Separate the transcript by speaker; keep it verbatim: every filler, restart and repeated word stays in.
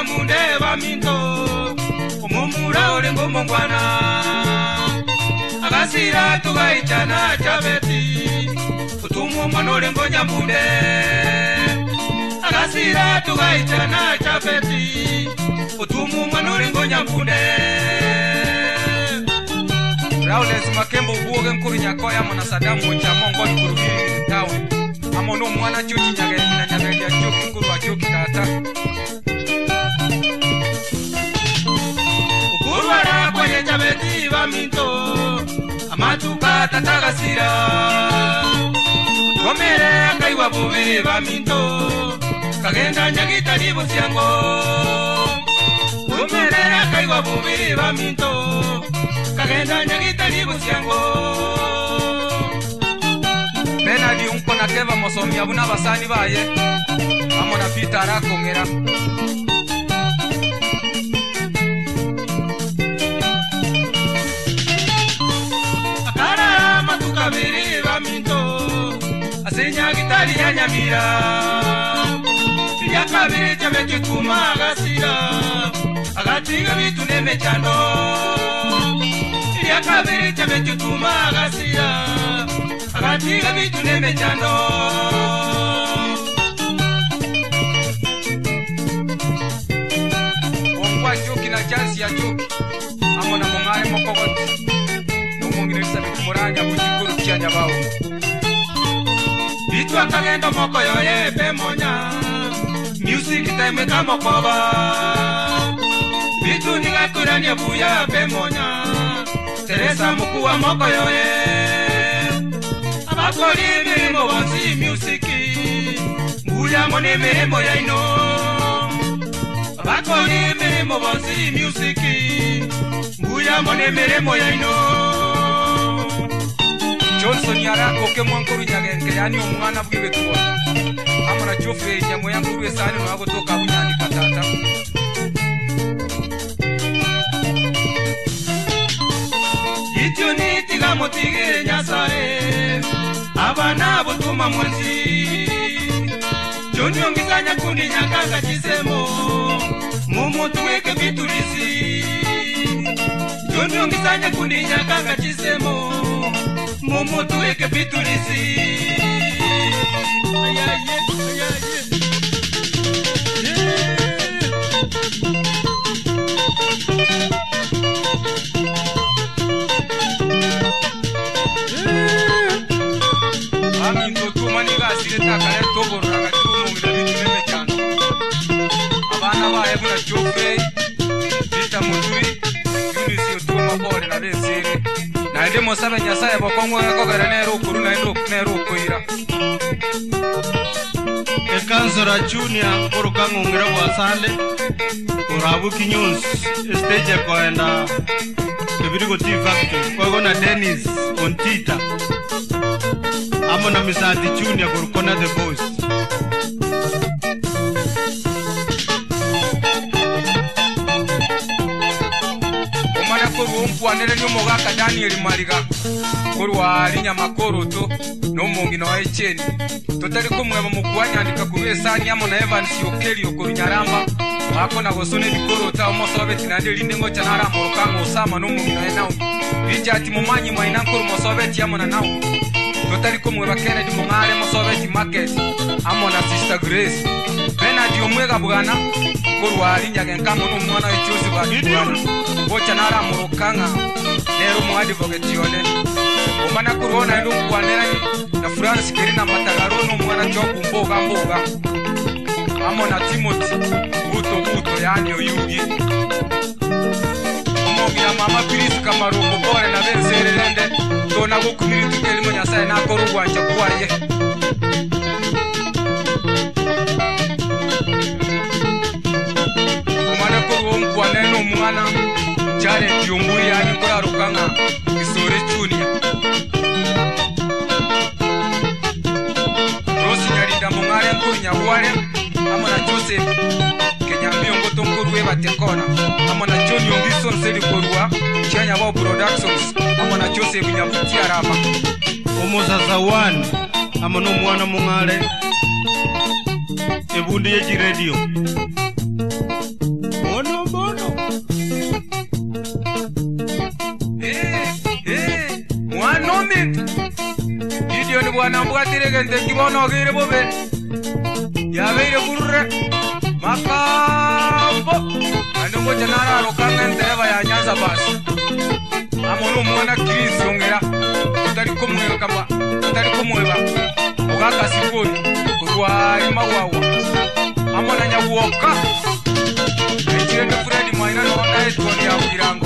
Speaker 1: munde baminto umumura ole ngomongwana agasira tugaitana japeti utumu manole ngonya munde agasira tugaitana japeti utumu manole ngonya munde Raules makembo uoge nkuru nyakoya mwana Sadamu cha mongo nkurugiri town amono mwana chuchi nyage na nyage ya chuki nkuru wa chuki tata ukuru wala kwenye japeti baminto amatuka tatagasira komere akaiwa bubiri baminto kagenda nyagita libusyango komere akaiwa bubiri baminto kagenda nyagita libusyango Benadi unkona keva mosomi abuna basani baye amona pita arakongera akara matuka biri baminto asenya gitari ya nyamira yakabiri chabetu tuma agasira agatiga bitu nemechano yakabiri chabetu tuma agasira agatiga bitu nemechano ongwa chuki na chansi ya chuki amona mongare mokogoti nomongine bisabitu muranya buchikuru kianyabao bitu akagendo moko yoye pemonya music time kama kwaba bitu ningakurania buya pemonya Teresa mukuwa moko yoye abakoli mirimo wansi music buya mone mirimo ya ino abakoli mirimo wansi music buya mone mirimo ya ino Johnson yarako ke mwankuru nyagenge yani umwana bwiwe tuwa amana chofre nyamo yankuru esani no agotoka bunyandi katata Ityo nitiga motigire nyasae abana butuma mwanzi Joni ongizanya kundi nyakanga chisemo mumutu weke bitulisi Joni ongizanya kundi nyakanga chisemo mumutu weke bitulisi Ayaye, ayaye Ami ntoto maniga asireta kare tobo raga tumu ngida bitumeme cyane abana baye buna chofre bita muduri unisi otwoma bore na bensere na ende mosabe nyasaye bokongo ko garanero kuru na ndo nero koira Ekansora Junior orokango ngira wasande orabu kinyons stage koenda kebirigo T Factory kwa gona Dennis Ontita Amona Misati Junior Gorkona the boss Omana koru ompwanele nyomogaka Daniel Mariga koru ali nyamakoro to nomongi na waecheni totali kumweba mukwanyandika kubesani amona Evans Yokeli okoru nyaramba akona gosone bikoro ta omosobe tinande lindengo chanara morokango osama nomongi na enao bijati mumanyi mwaina koru mosobe tiamona nao Totali kumwe bakene di mungale mosobeti market amona sister Grace Benadi omwega bugana kurwali nyage nkamo n'umwana w'icyuzi badwana bocha nara murukanga rero mu advocate yone umana kurona ndo kwanera na France kirina matagaro n'umwana cyo kumboga mboga amona Timothy buto buto yani oyugi omogira mama Chris Kamaruko bore na benserelende Tona gukumiri tuteli monyasa na korugwa ncha kwaye Umana ko mkwane no mwana jare byumuri yani kora rukanga isore Junior Rosi nyarinda mungare nkunya wale amona Joseph Kenyambi ngoto nkurwe batekona amona John Yongison seli korwa Kianyabao Productions amona Joseph Nyabuti arama Omozaza one amona mwana mungale ebundi yeji radio gente kibono gire bobe ya beire burre makambo ando mo janara rokanga ndereva ya Nyanza basi amono mwana Chris ongera tutari kumweba kamba tutari kumweba ogaka siponi kurwa imawawa amona nyawoka echirende Fred Maina no na etoni ya ugirango